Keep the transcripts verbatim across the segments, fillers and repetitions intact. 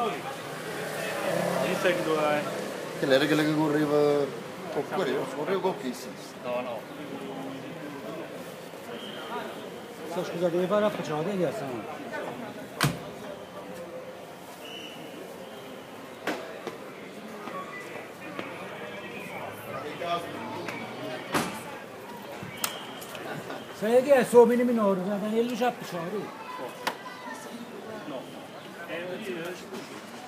Che l'era quella che correva, correva pochissimo. No, no. So, scusa, devi fare la facciata di adesso? Sai che è il suo mini minore, Daniele c'ha picciare? No. È un tiro.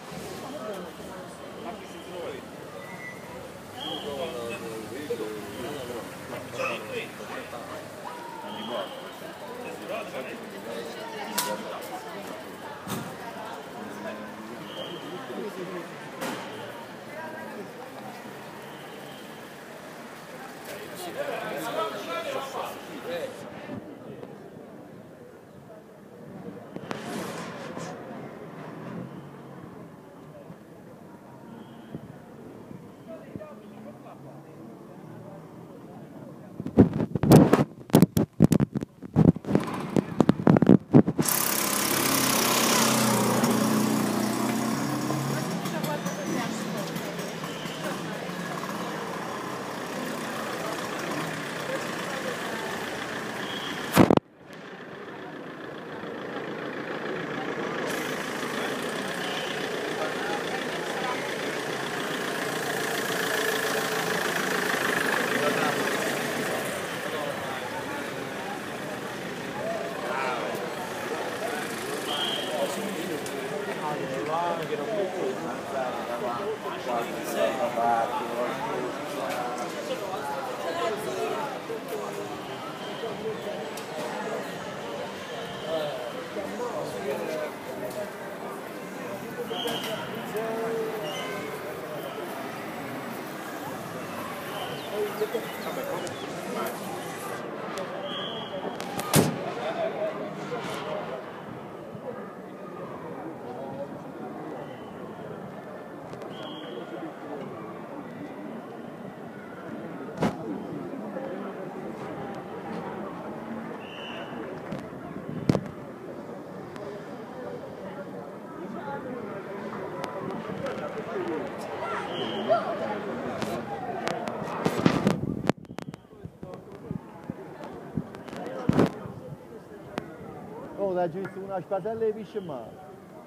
Oh, da giusto una spatella e pisce male.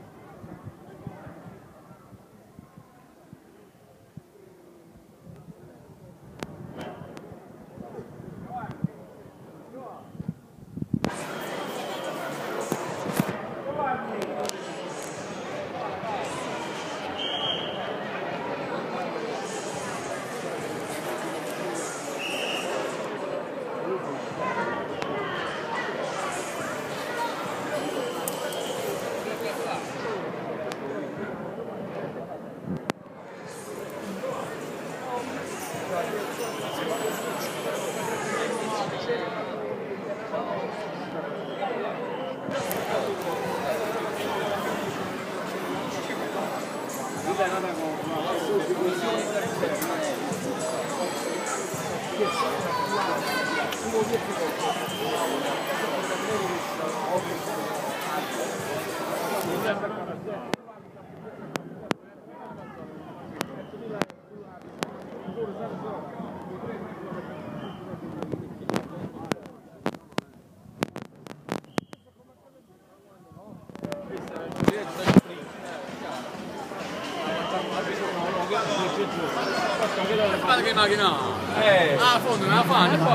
Guarda che macchina! Eh! Ah, a fondo non la fanno, poi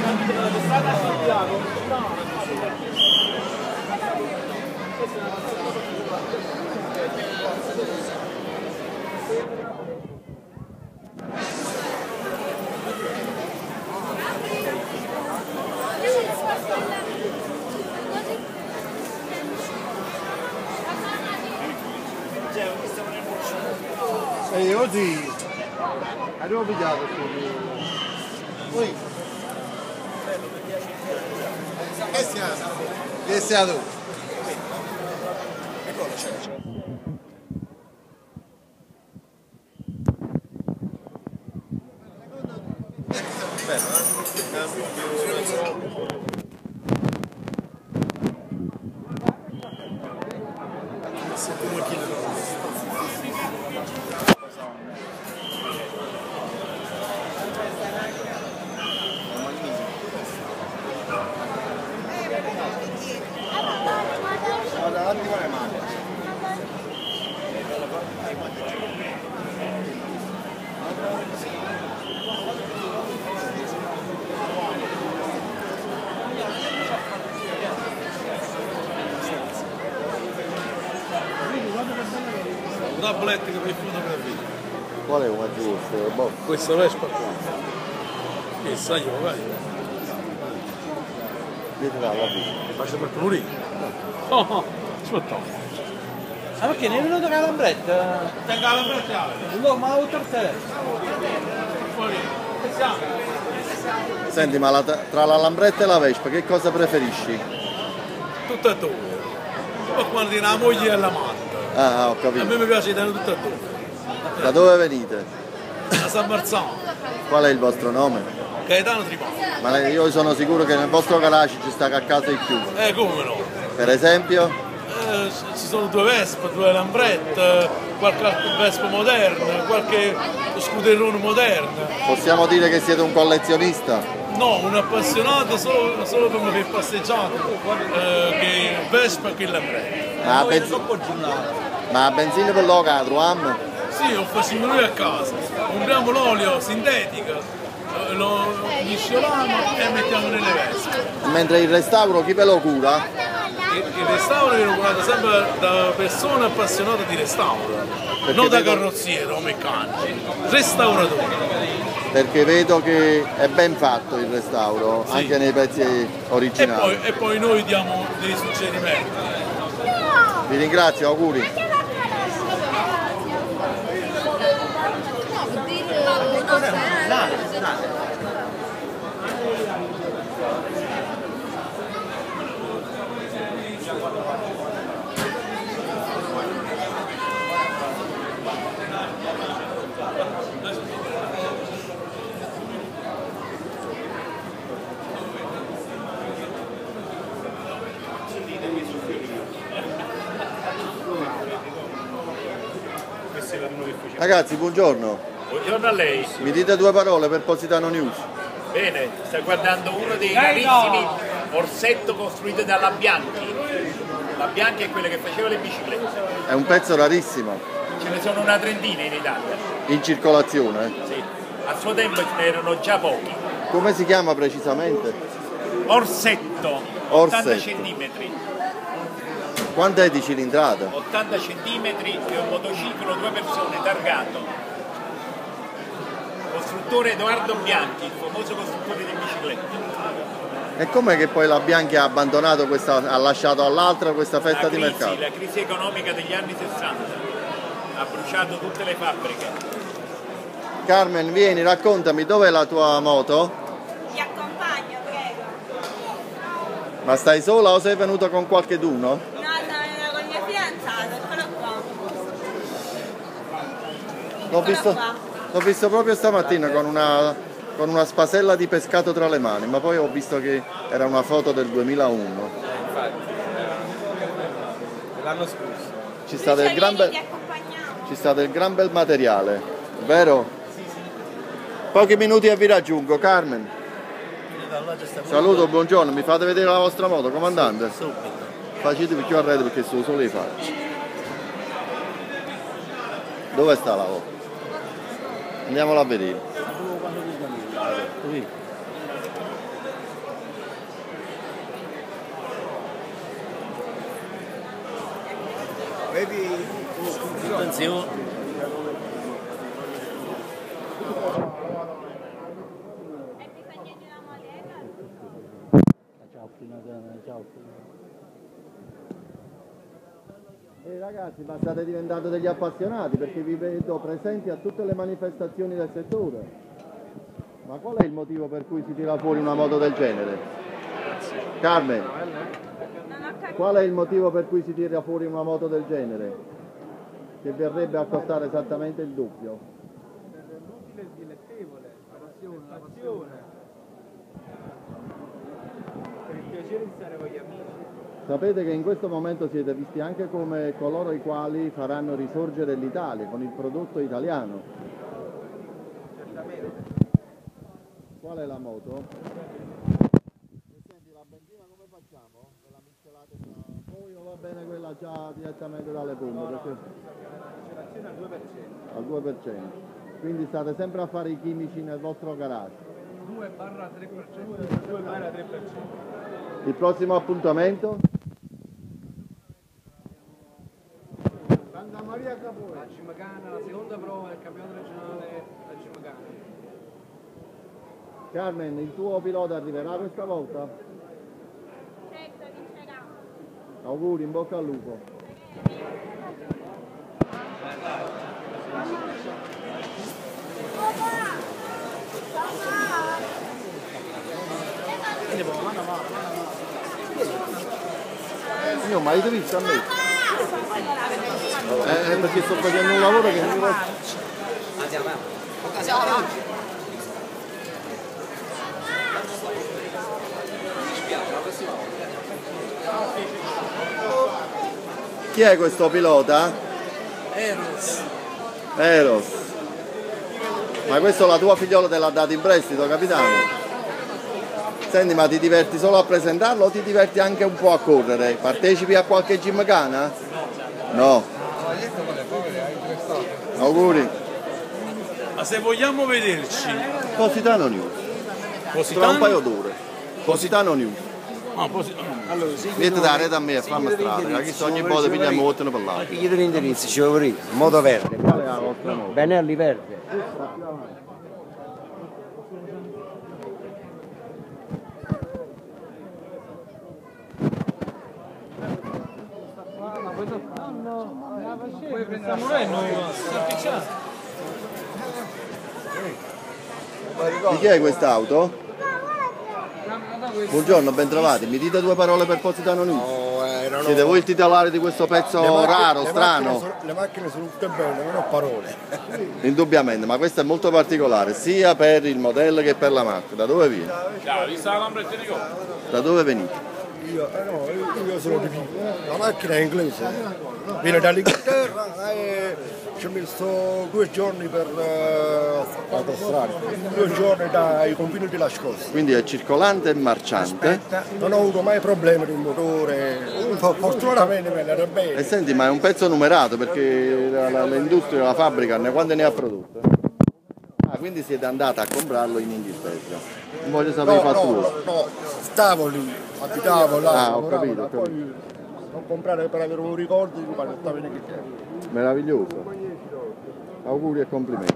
fanno! E io oggi avevo pigliato poi che sia che sia tu e cosa c'è? Bello, eh? come chiedo. Davanti con le mani. Una tavoletta che fai fotografia. Qual è una giusta? Boh. Questa Vespa qua. Che sai io, vai. Dietro la bici. Faccio per pulire. Oh, oh, aspetta. Ah, perché ne è venuto con la lambretta? Tengo la lambretta. No, ma l'ho avuto il telefono. Fuori. Siamo. Senti, ma la- tra la Lambretta e la Vespa che cosa preferisci? Tutte e due. Poi quando tiene la moglie e l'amante. Ah, ho A capito. me mi piace tenere tutte e due. Da dove venite? Da San Marzano. Qual è il vostro nome? Gaetano Tripano. Ma io sono sicuro che nel vostro garage ci sta a casa di più. Eh, come no? Per esempio? Eh, ci sono due Vespe, due Lambrette, qualche Vespa moderna, qualche scuderone moderno. Possiamo dire che siete un collezionista? No, un appassionato solo, solo per me che passeggiato, eh, che Vespa che Lambrette. Ma a, benzi- ma a benzina per lo che troviamo? Sì, lo facciamo noi a casa. Compriamo l'olio sintetico, eh, lo misceliamo e mettiamo nelle Vespe. Mentre il restauro chi ve lo cura? Il, il restauro viene curato sempre da persone appassionate di restauro, Perché non da vedo- carrozzieri o meccanici, restauratori. Perché vedo che è ben fatto il restauro, Sì. anche nei pezzi E originali. poi, e poi noi diamo dei suggerimenti. Vi ringrazio, auguri. Ragazzi, buongiorno. Buongiorno a lei. Mi dite due parole per Positano News? Bene, sta guardando uno dei rarissimi orsetto costruito dalla Bianchi. La Bianchi è quella che faceva le biciclette. È un pezzo rarissimo, Ce ne sono una trentina in Italia. in circolazione. Sì. A suo tempo ce n'erano già pochi. Come si chiama precisamente? Orsetto, Orsetto. ottanta centimetri. Quant'è di cilindrata? ottanta centimetri e un motociclo, due persone, targato. Costruttore Edoardo Bianchi, il famoso costruttore di biciclette. E com'è che poi la Bianchi ha abbandonato questa, ha lasciato all'altra questa fetta La di crisi, mercato? la crisi economica degli anni sessanta ha bruciato tutte le fabbriche. Carmen, vieni, raccontami, dov'è la tua moto? Ti accompagno, prego. Ma stai sola o sei venuta con qualcheduno? No, sono venuta con il mio fidanzato, eccolo qua. L'ho visto, qua. l'ho visto proprio stamattina con una, con una spasella di pescato tra le mani, ma poi ho visto che era una foto del duemilauno. L'anno scorso. Ci sta del gran Vieni, bel, ti accompagniamo. ci sta del gran bel materiale, vero? Pochi minuti e vi raggiungo, Carmen. Saluto, buongiorno, mi fate vedere la vostra moto, comandante? Facete più arredo perché sono solo i facci. Dove sta la moto? Andiamola a vedere. Qui. Attenzione. Hai bisogno di una molega? Ciao, ciao. Eh, ragazzi, ma state diventando degli appassionati perché vi vedo presenti a tutte le manifestazioni del settore. Ma qual è il motivo per cui si tira fuori una moto del genere? Carmen, Non ho capito. qual è il motivo per cui si tira fuori una moto del genere? Che verrebbe a costare esattamente il doppio. Utile e dilettevole, la passione, la passione. Per il piacere di stare con gli amici. Sapete che in questo momento siete visti anche come coloro i quali faranno risorgere l'Italia con il prodotto italiano. Qual è la moto? Senti, la benzina come facciamo? Ve la miscelate tra voi o va bene quella già direttamente dalle pompe? Perché... al due per cento. Al due per cento. Quindi state sempre a fare i chimici nel vostro garage. due barra tre per cento. due barra tre per cento. Il prossimo appuntamento? Santa Maria Capone. La Cimacana, la seconda prova del campionato regionale a Cimacana. Carmen, il tuo pilota arriverà questa volta? Certo, vincerà. Auguri, in bocca al lupo. Io ma hai visto a me? Eh, perché sto facendo un lavoro che non mi va. Chi è questo pilota? Eros. Eros. Ma questo la tua figliola te l'ha dato in prestito, capitano? Senti, ma ti diverti solo a presentarlo o ti diverti anche un po' a correre? Partecipi a qualche gymkhana? No. Auguri. Ma se vogliamo vederci, Positano News. Tra un Positano? paio d'ore. Positano News. Ah, posi- Allora, sì, Vieni da rete a me a farmi strada, che ogni volta pigliamo otto per là. io ti indirizzi, ci vuoi aprire, moto verde. Qual è la vostra moto? Benelli verde. Poi prendiamo noi, noi Di chi è quest'auto? Buongiorno, bentrovati. Mi dite due parole per Positano News? No, erano... Siete voi il titolare di questo pezzo le macchine- raro, le strano? macchine sono- le macchine sono tutte belle, non ho parole. Indubbiamente, ma questo è molto particolare, sia per il modello che per la marca. Da dove viene? Da dove venite? Io, eh no, io, io sono di Pisa. La macchina è inglese, viene dall'Inghilterra e ci ho messo due giorni per eh, autostrada, due giorni dai confini della Scozia. Quindi è circolante e marciante. Non ho avuto mai problemi di motore, fortunatamente me ne era E bene. senti, ma è un pezzo numerato perché la- la- l'industria, la fabbrica, ne- quante ne ha prodotte? Ah, quindi siete andati a comprarlo in Inghilterra. Non voglio sapere i No, fatti no, tuoi. no, stavo lì, abitavo là, Ah, ho lavoravo, capito, ho poi non comprare per avere un ricordo di quando stavo in Inghilterra. Meraviglioso. Auguri e complimenti.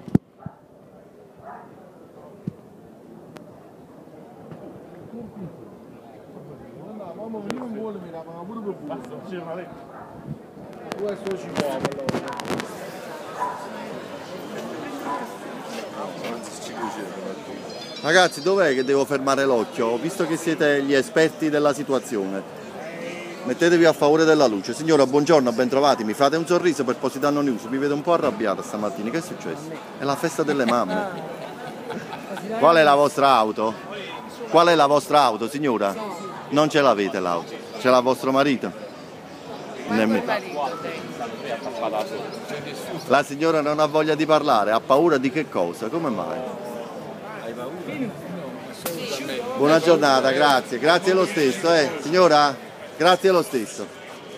Ragazzi, dov'è che devo fermare l'occhio? Visto che siete gli esperti della situazione, mettetevi a favore della luce. Signora, buongiorno, bentrovati. Mi fate un sorriso per Positano News? Mi vedo un po' arrabbiata stamattina. Che è successo? È la festa delle mamme. Qual è la vostra auto? Qual è la vostra auto, signora? Non ce l'avete l'auto. Ce l'ha vostro marito? Nemmeno. La signora non ha voglia di parlare, ha paura di che cosa? Come mai? Buona giornata, grazie. Grazie lo stesso, eh. Signora, grazie lo stesso.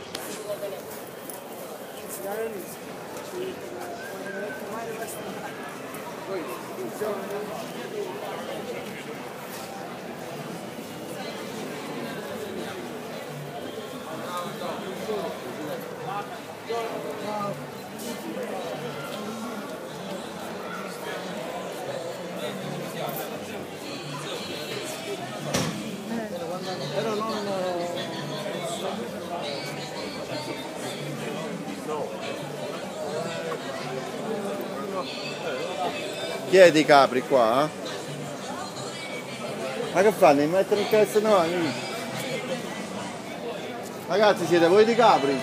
Chi è di Capri qua? Ma che fanno? Mi mettono il cazzo davanti? Ragazzi, siete voi di Capri?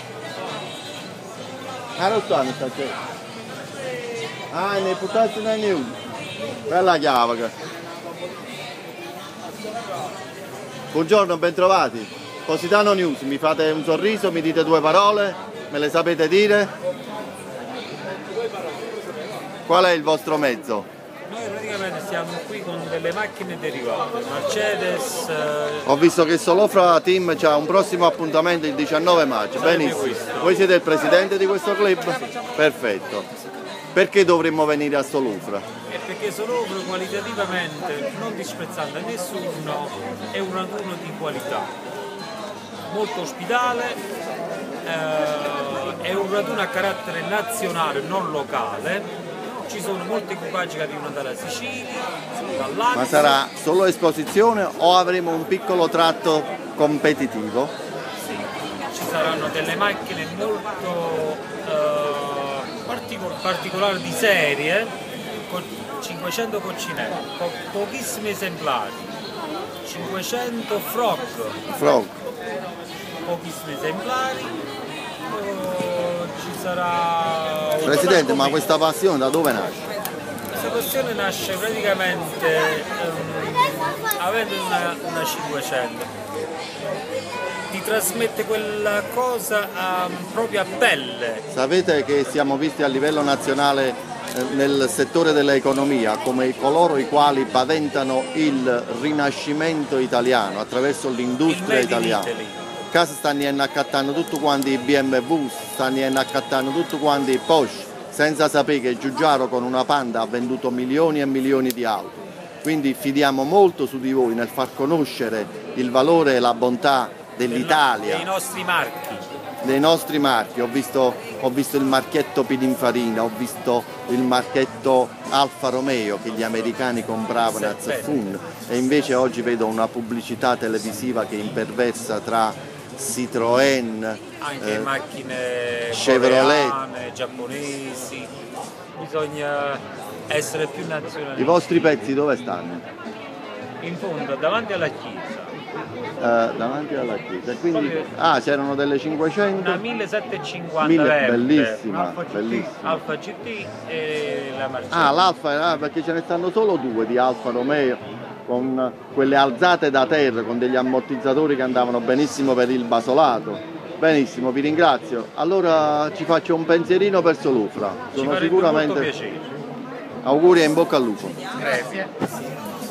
Ah, non stanno sta c'è. Ah, ne buttate una news. Bella chiave. Buongiorno, bentrovati. Positano News, mi fate un sorriso, mi dite due parole, me le sapete dire? Qual è il vostro mezzo? Noi praticamente siamo qui con delle macchine derivate, Mercedes. Eh... Ho visto che Solofra Team ha un prossimo appuntamento il diciannove maggio, benissimo. Questo. Voi siete il presidente di questo club? Perfetto. Perché dovremmo venire a Solofra? È perché Solofra qualitativamente, non disprezzando nessuno, è un raduno di qualità. Molto ospitale, eh, è un raduno a carattere nazionale, non locale. Ci sono molti equipaggi che arrivano dalla Sicilia, dall'Aquila. Ma sarà solo esposizione o avremo un piccolo tratto competitivo? Sì, ci saranno delle macchine molto eh, particol- particolari di serie, con cinquecento coccinelle, po- pochissimi esemplari, cinquecento frog, Frog. pochissimi esemplari, oh, ci sarà... Presidente, ma questa passione da dove nasce? Questa passione nasce praticamente ehm, avendo una, una cinquecento, ti trasmette quella cosa a, proprio a pelle. Sapete che siamo visti a livello nazionale eh, nel settore dell'economia come coloro i quali paventano il rinascimento italiano attraverso l'industria Il Made in italiana. Italy. Casa stanno accattando tutti quanti i B M W, stanno accattando tutti quanti i Porsche, senza sapere che Giugiaro con una Panda ha venduto milioni e milioni di auto. Quindi fidiamo molto su di voi nel far conoscere il valore e la bontà dell'Italia, Dei nostri marchi. dei nostri marchi. Ho visto, ho visto il marchetto Pininfarina, ho visto il marchetto Alfa Romeo che gli americani compravano a Zeffun, e invece oggi vedo una pubblicità televisiva che imperversa tra Citroën, Anche eh, macchine Chevrolet. coreane, giapponesi, bisogna essere più nazionalisti. I vostri pezzi dove stanno? In fondo, davanti alla chiesa, Eh, davanti alla chiesa. E quindi, ah, c'erano delle cinquecento? una millesettecentocinquanta Mille- verde, bellissima, bellissima. Alfa G T e la Mercedes. Ah, l'Alfa, ah, perché ce ne stanno solo due di Alfa Romeo, con quelle alzate da terra, con degli ammortizzatori che andavano benissimo per il basolato. Benissimo, vi ringrazio. Allora ci faccio un pensierino per Solofra. Ci Sono farebbe sicuramente. molto piacere. Auguri e in bocca al lupo. Grazie.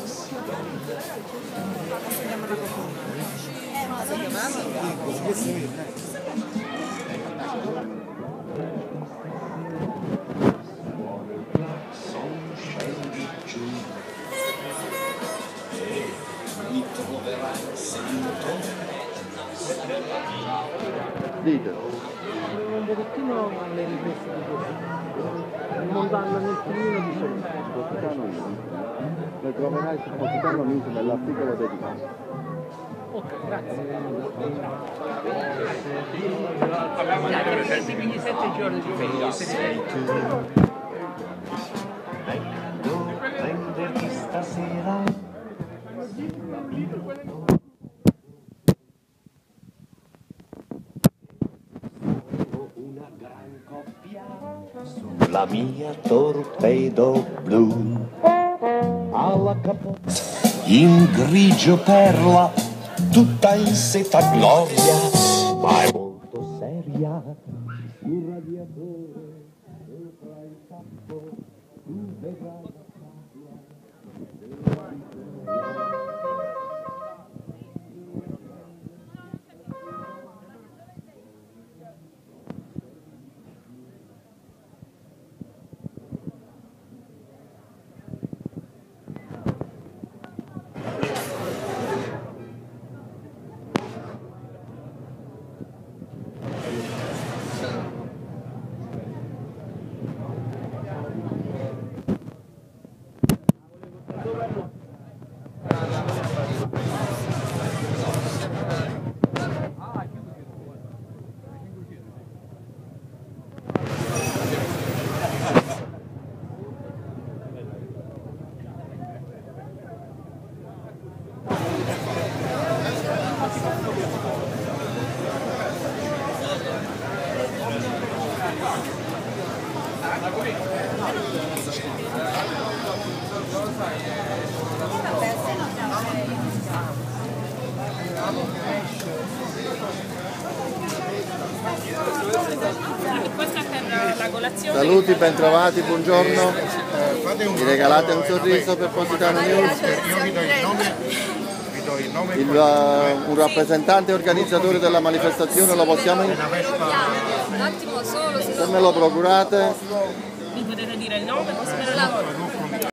Ditelo. Un pochettino alle riprese di così, montando nel filmino di Solofra. Positano News. Le troverai su Positano News nell'articolo dedicato. Ok, grazie. Quindi sette giorni di ferie. Prenderti stasera. Una gran coppia sulla mia torpedo blu. Alla capo in grigio perla, tutta in seta gloria, ma è molto seria. Un radiatore sopra il tappo, tu vedrai. manifestazione. Saluti, bentrovati, buongiorno. Mi regalate un sorriso per Positano News? Io vi do il nome, vi do il nome. Il, uh, un rappresentante organizzatore della manifestazione lo possiamo... Un attimo solo, se Se me lo procurate... mi potete dire il nome? Così me lo